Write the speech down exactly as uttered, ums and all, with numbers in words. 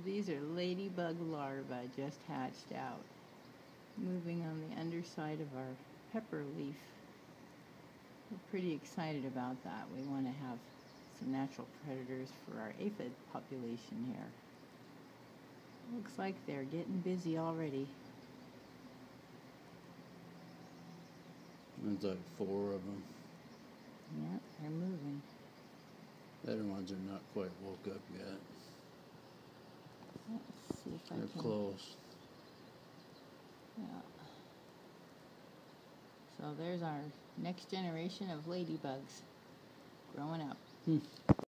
these are ladybug larvae just hatched out, moving on the underside of our pepper leaf. We're pretty excited about that. We want to have some natural predators for our aphid population here. Looks like they're getting busy already. There's like four of them. Yeah, they're moving. The other ones are not quite woke up yet. Let's see if I They're can... close. Yeah. So there's our next generation of ladybugs growing up. Hmm.